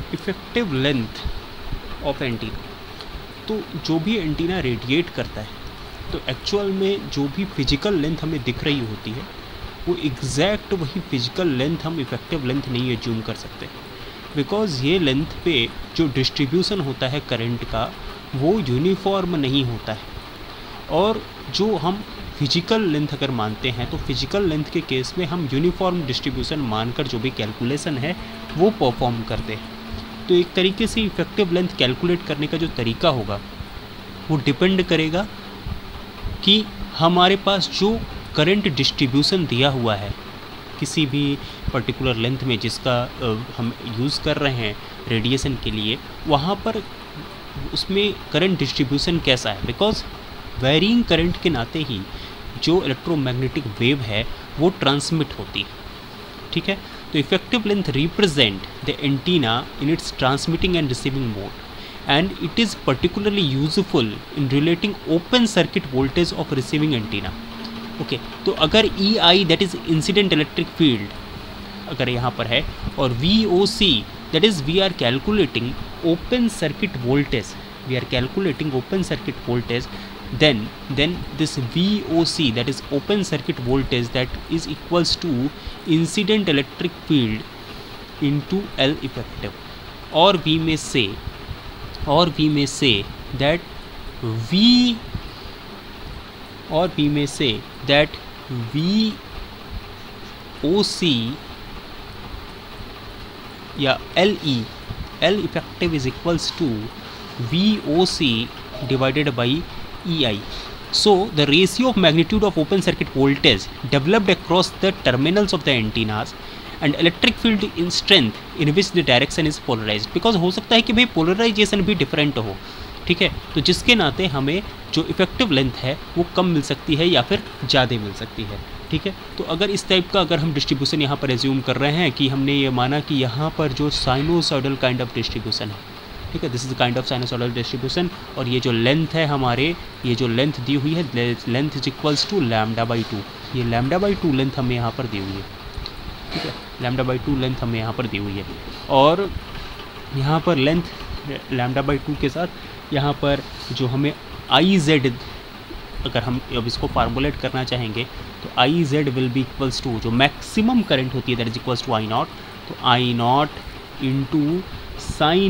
Effective length of antenna, तो जो भी एंटीना रेडिएट करता है तो एक्चुअल में जो भी फिजिकल लेंथ हमें दिख रही होती है वो एग्जैक्ट वही फिजिकल लेंथ हम इफेक्टिव लेंथ नहीं एज्यूम कर सकते, बिकॉज़ ये लेंथ पे जो डिस्ट्रीब्यूशन होता है करंट का वो यूनिफॉर्म नहीं होता है। और जो हम फिजिकल लेंथ अगर मानते हैं तो फिजिकल लेंथ के केस में हम यूनिफॉर्म डिस्ट्रीब्यूशन मानकर जो भी कैलकुलेशन है वो परफॉर्म करते हैं। तो एक तरीके से इफेक्टिव लेंथ कैलकुलेट करने का जो तरीका होगा वो डिपेंड करेगा कि हमारे पास जो करंट डिस्ट्रीब्यूशन दिया हुआ है किसी भी पर्टिकुलर लेंथ में जिसका हम यूज़ कर रहे हैं रेडिएशन के लिए, वहाँ पर उसमें करंट डिस्ट्रीब्यूशन कैसा है, बिकॉज वेरिंग करंट के नाते ही जो इलेक्ट्रोमैग्नेटिक वेव है वो ट्रांसमिट होती है, ठीक है। तो effective length represent the antenna in its transmitting and receiving mode and it is particularly useful in relating open circuit voltage of receiving antenna. Okay तो अगर EI that is incident electric field अगर यहाँ पर है और VOC that is we are calculating open circuit voltage, then this VOC that is open circuit voltage that is equals to incident electric field into L effective, or we may say that VOC या L effective is equals to VOC divided by EI. So the ratio of magnitude of open circuit voltage developed across the terminals of the antennas and electric field in strength in which the direction is polarized, because हो सकता है कि भाई polarisation भी different हो, ठीक है। तो जिसके नाते हमें जो इफेक्टिव लेंथ है वो कम मिल सकती है या फिर ज़्यादा मिल सकती है, ठीक है। तो अगर इस टाइप का अगर हम डिस्ट्रीब्यूशन यहाँ पर एज्यूम कर रहे हैं कि हमने ये माना कि यहाँ पर जो साइनोसॉइडल काइंड ऑफ डिस्ट्रीब्यूशन है, ठीक है, this is the kind of sinusoidal distribution, और ये जो लेंथ है हमारे, ये जो लेंथ दी हुई है लेंथ इज इक्वल्स टू λ/2, ये λ/2 लेंथ हमें यहाँ पर दी हुई है, ठीक है, λ/2 लेंथ हमें यहाँ पर दी हुई है। और यहाँ पर लेंथ λ/2 के साथ यहाँ पर जो हमें IZ, अगर हम अब इसको फार्मूलेट करना चाहेंगे तो IZ will be equals to जो मैक्सिमम करंट होती है that is equals to I0, तो I0 into sine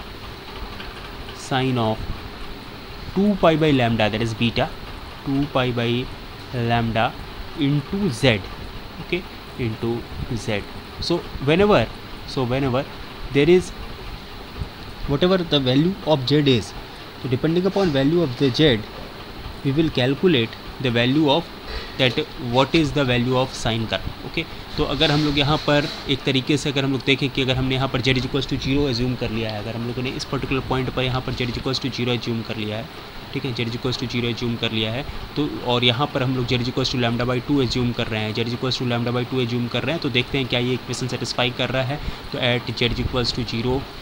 of 2 pi by lambda that is beta, 2 pi by lambda into Z, okay, into Z. So whenever there is whatever the value of Z is, so depending upon value of the Z we will calculate the value of that what is the value of sin curve, okay. तो अगर हम लोग यहाँ पर एक तरीके से अगर हम लोग देखें कि अगर हमने यहाँ पर Z इक्वल्स टू 0 एज्यूम कर लिया है, अगर हम लोगों ने इस पर्टिकुलर पॉइंट पर यहाँ पर Z इक्वल्स टू 0 एज्यूम कर लिया है, ठीक है, Z इक्वल्स टू 0 एज्यूम कर लिया है, तो और यहाँ पर हम लोग Z इक्वल्स टू λ/2 एज्यूम कर रहे हैं, Z इक्वल्स टू λ/2 एज्यूम कर रहे हैं, तो देखते हैं क्या ये इक्वेशन सेटिस्फाई कर रहा है। तो at Z equals to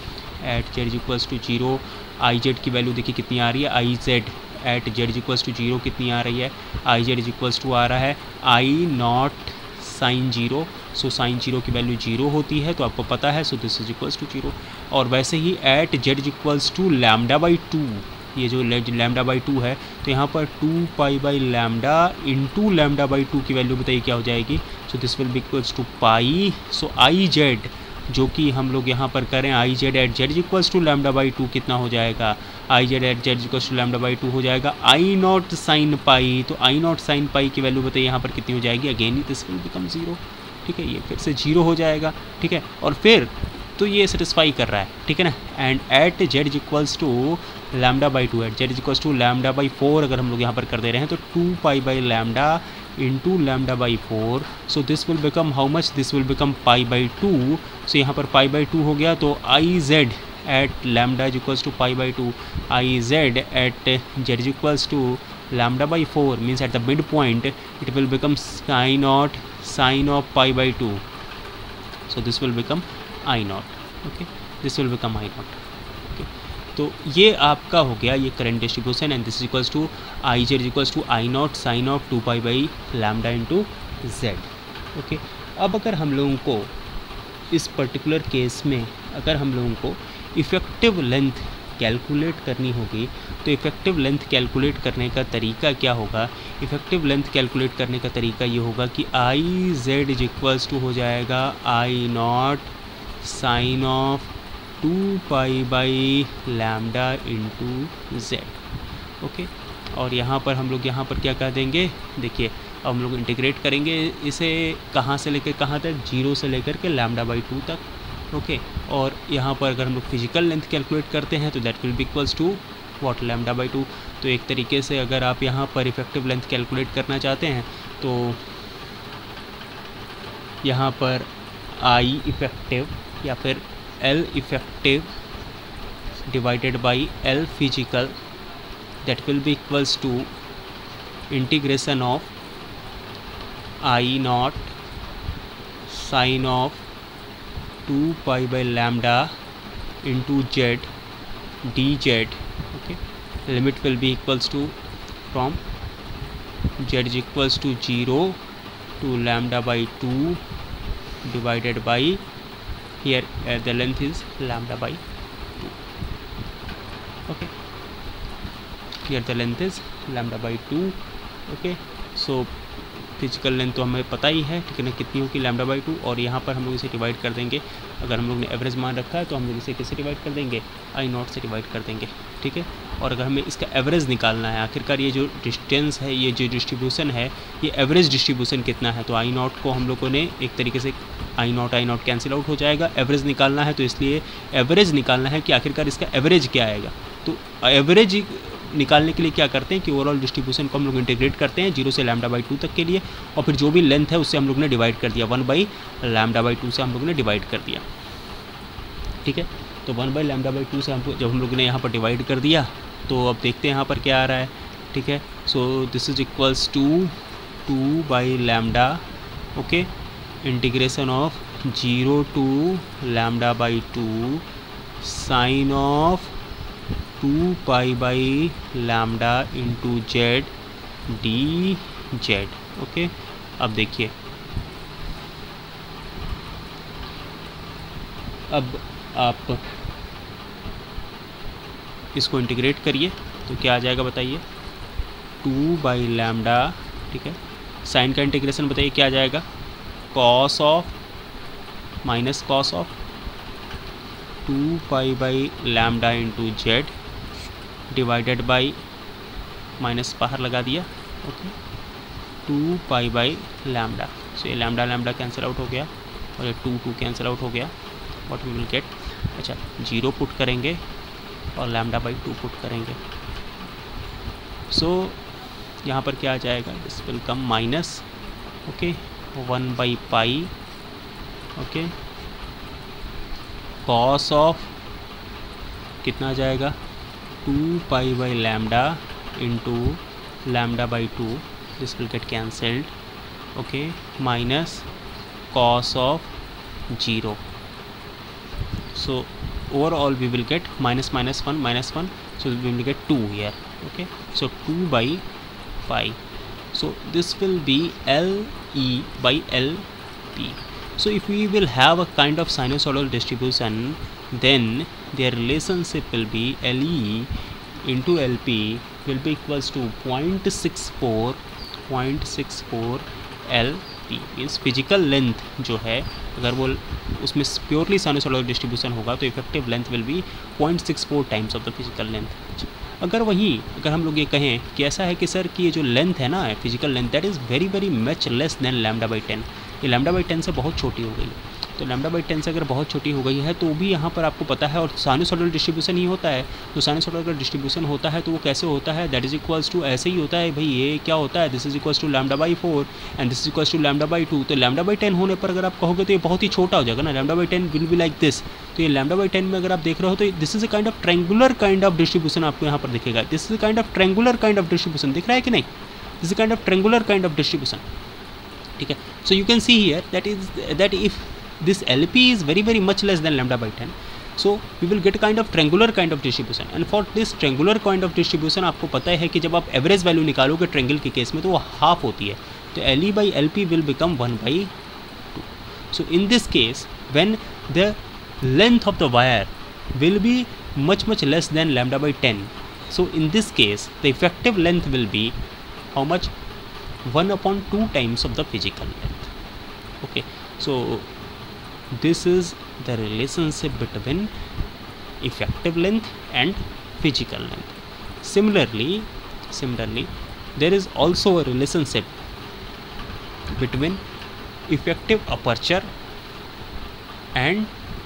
0 IZ की वैल्यू देखिए कितनी आ रही है, IZ at Z equals to 0 कितनी आ रही है, IZ इक्वल्स टू आ रहा है I0 साइन 0, सो साइन 0 की वैल्यू 0 होती है, तो आपको पता है, so this is equals to 0। और वैसे ही एट Z इक्वल्स टू λ/2, ये जो λ/2 है, तो यहाँ पर 2 पाई बाई लैम्डा इंटू λ/2 की वैल्यू बताइए क्या हो जाएगी, so this will be equals to pi, so IZ जो कि हम लोग यहाँ पर करें IZ at Z equals to λ/2 कितना हो जाएगा, IZ at Z equals to λ/2 हो जाएगा I0 साइन पाई, तो I0 साइन पाई की वैल्यू बताइए यहाँ पर कितनी हो जाएगी, अगेन दिस विल बिकम 0, ठीक है, ये फिर से 0 हो जाएगा, ठीक है। और फिर तो ये सेटिस्फाई कर रहा है, ठीक है ना। And at Z equals to λ/2 at Z equals to λ/4 अगर हम लोग यहाँ पर कर दे रहे हैं तो 2 pi by lambda into λ/4, so this will become how much, this will become π/2, so यहाँ पर π/2 हो गया, तो IZ at lambda is equals to π/2, IZ at Z equals to λ/4 means at the mid point it will become sine of π/2, so this will become I0, okay, this will become I0, okay. तो ये आपका हो गया ये current distribution, and this equals to IZ equals to I0 sine of 2 pi by lambda into Z, okay. अब अगर हम लोगों को इस पर्टिकुलर केस में अगर हम लोगों को इफ़ेक्टिव लेंथ कैलकुलेट करनी होगी तो इफ़ेक्टिव लेंथ कैलकुलेट करने का तरीका क्या होगा? इफ़ेक्टिव लेंथ कैलकुलेट करने का तरीका ये होगा कि I Z is equals to हो जाएगा I not sine of 2 pi by lambda into Z. Okay, और यहाँ पर हम लोग यहाँ पर क्या कर देंगे? देखिए अब हम लोग इंटीग्रेट करेंगे इसे कहाँ से लेकर कहाँ तक, 0 से लेकर के लैम्डा बाई 2 तक। ओके, और यहाँ पर अगर हम लोग फिजिकल लेंथ कैलकुलेट करते हैं तो that will be equals to what, lambda by 2। तो एक तरीके से अगर आप यहाँ पर इफेक्टिव लेंथ कैलकुलेट करना चाहते हैं तो यहाँ पर आई इफेक्टिव या फिर L effective divided by L physical that will be equals to integration of I not sine of 2 pi by lambda into Z D Z. Okay, limit will be equals to from Z is equals to 0 to lambda by 2 divided by here the length is lambda by 2. Okay, here the length is lambda by 2. Okay, so physical length तो हमें पता ही है, ठीक है ना, कितनी होगी, lambda by 2। और यहाँ पर हम लोग इसे डिवाइड कर देंगे, अगर हम लोग ने एवरेज मान रखा है तो हम लोग इसे किससे डिवाइड कर देंगे? आई नॉट से डिवाइड कर देंगे, ठीक है। और अगर हमें इसका एवरेज निकालना है, आखिरकार ये जो डिस्टेंस है, ये जो डिस्ट्रीब्यूशन है, ये एवरेज डिस्ट्रीब्यूशन कितना है, तो आई नॉट को हम लोगों ने एक तरीके से आई नॉट कैंसिल आउट हो जाएगा। एवरेज निकालना है तो इसलिए एवरेज निकालना है कि आखिरकार इसका एवरेज क्या आएगा। तो एवरेज निकालने के लिए क्या करते हैं कि ओवरऑल डिस्ट्रीब्यूशन को हम लोग इंटीग्रेट करते हैं 0 से लैम्डा बाई 2 तक के लिए, और फिर जो भी लेंथ है उससे हम लोग ने डिवाइड कर दिया, 1 बाई लैम्डा बाई 2 से हम लोग ने डिवाइड कर दिया, ठीक है। तो 1 बाई लैम्डा बाई 2 से जब हम लोग ने यहाँ पर डिवाइड कर दिया तो अब देखते हैं यहाँ पर क्या आ रहा है, ठीक है। So this is equals to 2 by lambda, okay, integration of 0 to lambda by 2 sine of 2 pi by lambda into Z D Z. Okay, अब देखिए, अब आप इसको इंटीग्रेट करिए तो क्या आ जाएगा बताइए? 2 बाई लैम्डा, ठीक है, साइन का इंटीग्रेशन बताइए क्या आ जाएगा? Cos of minus cos of 2 pi by lambda into Z divided by, minus बाहर लगा दिया, okay, 2 pi by lambda. So ये लैम्डा लैम्डा कैंसिल आउट हो गया और ये 2 कैंसिल आउट हो गया। What we will get? अच्छा, 0 पुट करेंगे और लैम्डा बाई 2 पुट करेंगे। सो यहाँ पर क्या आ जाएगा? This will come minus, okay, 1 by pi, okay, cos of कितना आ जाएगा? 2 pi by lambda into lambda by 2, this will get cancelled, okay, minus cos of 0। So overall we will get minus 1, so we will get 2 here, okay, so 2 by 5, so this will be LE by LP. So if we will have a kind of sinusoidal distribution, then their relationship will be LE into LP will be equals to 0.64 LP, means physical length जो है अगर वो उसमें purely sinusoidal distribution होगा तो effective length will be 0.64 times of the physical length. अगर अगर हम लोग ये कहें कि ऐसा है कि सर कि ये जो लेंथ है ना physical length that is very much less than lambda by 10, ये लैम्डा बाई 10 से बहुत छोटी हो गई है, तो लैम्डा बाई 10 से अगर बहुत छोटी हो गई है तो भी यहाँ पर आपको पता है, और साइनसॉइडल डिस्ट्रीब्यूशन ही होता है, तो साइनसॉइडल अगर डिस्ट्रीब्यूशन होता है तो वो कैसे होता है? दैट इज इक्वल्स टू ऐसे ही होता है भाई, ये क्या होता है? This is equals to lambda by 4 and this is equals to lambda by 2। तो लैम्डा बाई 10 होने पर अगर आप कहोगे तो ये बहुत ही छोटा हो जाएगा ना, lambda by 10 will be like this. तो ये लैम्डा बाई 10 में अगर आप देख रहे हो तो this is a kind of triangular kind of distribution आपको यहाँ पर दिखेगा। This is a kind of triangular kind of distribution, दिख रहा है कि नहीं? This is a kind of triangular kind of distribution, ठीक है। So you can see here that if this LP is very much less than lambda by 10, so we will get a kind of triangular kind of distribution, and for this triangular kind of distribution आपको पता है कि जब आप average value निकालोगे triangle के case में तो वो हाफ होती है, तो LE by LP will become 1 by 2। so in this case when the length of the wire will be much less than lambda by 10. So in this case the effective length will be how much? 1/2 times of the physical length. Okay, so this is the relationship between effective length and physical length. Similarly there is also a relationship between effective aperture and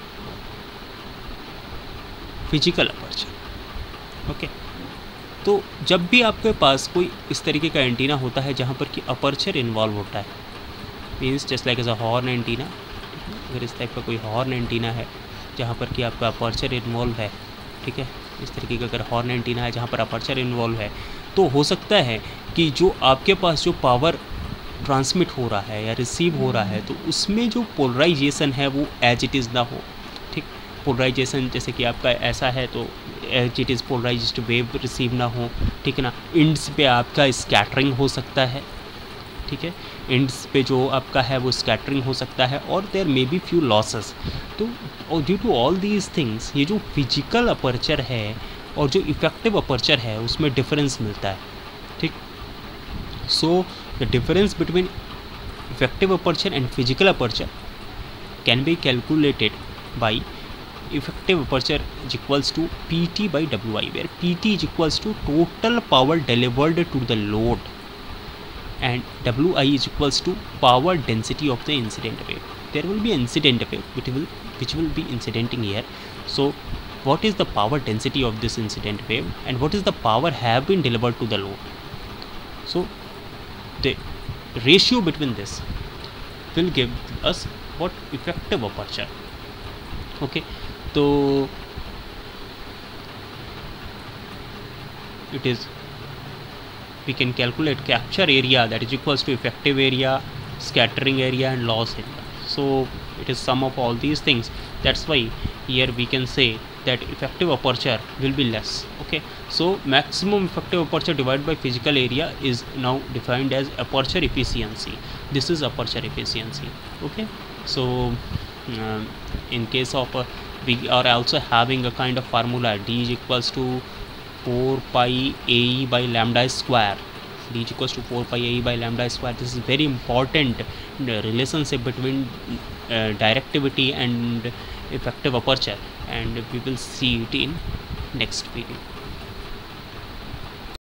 physical aperture. Okay, तो जब भी आपके पास कोई इस तरीके का antenna होता है जहाँ पर कि अपर्चर इन्वॉल्व होता है, means just like as a horn antenna, अगर इस टाइप का कोई हॉर्न एंटीना है जहाँ पर कि आपका अपर्चर इन्वॉल्व है, ठीक है, इस तरीके का अगर हॉर्न एंटीना है जहाँ पर अपर्चर इन्वॉल्व है, तो हो सकता है कि जो आपके पास जो पावर ट्रांसमिट हो रहा है या रिसीव हो रहा है तो उसमें जो पोलराइजेशन है वो एज इट इज़ ना हो. ठीक, पोलराइजेशन जैसे कि आपका ऐसा है तो as it is polarised wave receive ना हो. ठीक है ना, इंड्स पे आपका स्कैटरिंग हो सकता है. ठीक है, इंड्स पे जो आपका है वो स्कैटरिंग हो सकता है और there may be few losses. तो due to all these things ये जो फिजिकल अपर्चर है और जो इफेक्टिव अपर्चर है उसमें डिफरेंस मिलता है. ठीक, सो the difference between effective aperture and physical aperture can be calculated by effective aperture is equals to PT by Wi, where PT is equals to total power delivered to the load and Wi is equals to power density of the incident wave. There will be incident wave which will be incidenting here. So what is the power density of this incident wave and what is the power have been delivered to the load? So the ratio between this will give us what effective aperture. Okay, so it is, we can calculate capture area that is equals to effective area, scattering area and loss area. So it is sum of all these things. That's why here we can say that effective aperture will be less. Okay, so maximum effective aperture divided by physical area is now defined as aperture efficiency. This is aperture efficiency. Okay, so in case of we are also having a kind of formula, d is equals to 4 pi ae by lambda square. D is equals to 4 pi ae by lambda square. This is very important relationship between directivity and effective aperture, and we will see it in next video.